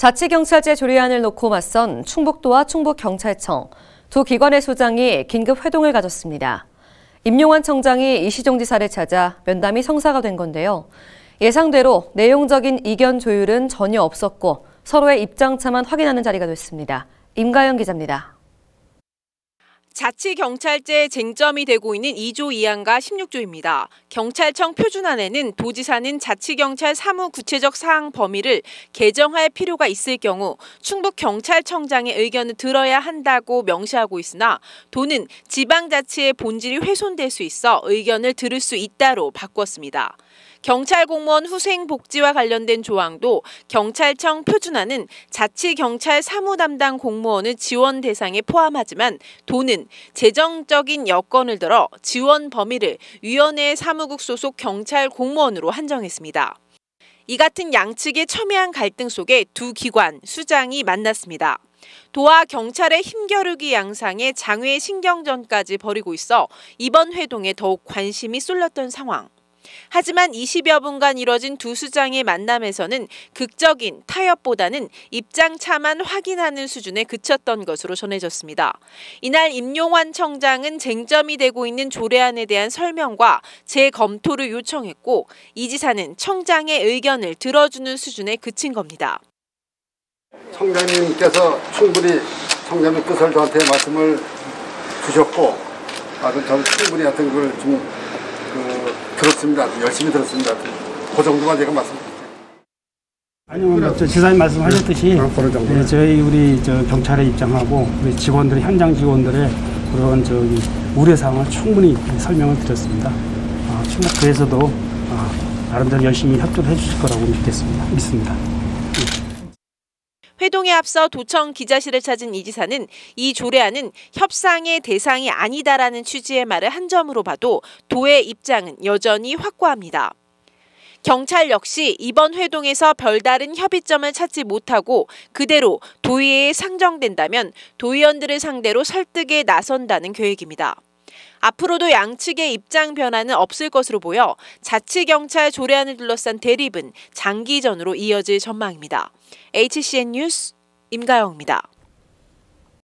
자치경찰제 조례안을 놓고 맞선 충북도와 충북경찰청, 두 기관의 소장이 긴급 회동을 가졌습니다. 임용환 청장이 이시종 지사를 찾아 면담이 성사가 된 건데요. 예상대로 내용적인 이견 조율은 전혀 없었고 서로의 입장차만 확인하는 자리가 됐습니다. 임가영 기자입니다. 자치경찰제 쟁점이 되고 있는 2조 2항과 16조입니다. 경찰청 표준안에는 도지사는 자치경찰 사무 구체적 사항 범위를 개정할 필요가 있을 경우 충북경찰청장의 의견을 들어야 한다고 명시하고 있으나 도는 지방자치의 본질이 훼손될 수 있어 의견을 들을 수 있다로 바꿨습니다. 경찰 공무원 후생 복지와 관련된 조항도 경찰청 표준안은 자치경찰 사무 담당 공무원을 지원 대상에 포함하지만 도는 재정적인 여건을 들어 지원 범위를 위원회 사무국 소속 경찰 공무원으로 한정했습니다. 이 같은 양측의 첨예한 갈등 속에 두 기관 수장이 만났습니다. 도와 경찰의 힘겨루기 양상에 장외 신경전까지 벌이고 있어 이번 회동에 더욱 관심이 쏠렸던 상황. 하지만 20여 분간 이뤄진 두 수장의 만남에서는 극적인 타협보다는 입장차만 확인하는 수준에 그쳤던 것으로 전해졌습니다. 이날 임용환 청장은 쟁점이 되고 있는 조례안에 대한 설명과 재검토를 요청했고 이 지사는 청장의 의견을 들어주는 수준에 그친 겁니다. 청장님께서 충분히 청장님 뜻을 저한테 말씀을 주셨고 저는 충분히 하여튼 그걸 좀 들었습니다. 열심히 들었습니다. 그 정도만 제가 말씀드릴게요. 아니요, 지사님 말씀하셨듯이 저희 경찰의 입장하고 우리 직원들의 현장 직원들의 그런 우려 사항을 충분히 설명을 드렸습니다. 충북도에서도 나름대로 열심히 협조를 해주실 거라고 믿습니다. 회동에 앞서 도청 기자실을 찾은 이 지사는 이 조례안은 협상의 대상이 아니다라는 취지의 말을 한 점으로 봐도 도의 입장은 여전히 확고합니다. 경찰 역시 이번 회동에서 별다른 협의점을 찾지 못하고 그대로 도의회에 상정된다면 도의원들을 상대로 설득에 나선다는 계획입니다. 앞으로도 양측의 입장 변화는 없을 것으로 보여 자치경찰 조례안을 둘러싼 대립은 장기전으로 이어질 전망입니다. HCN 뉴스 임가영입니다.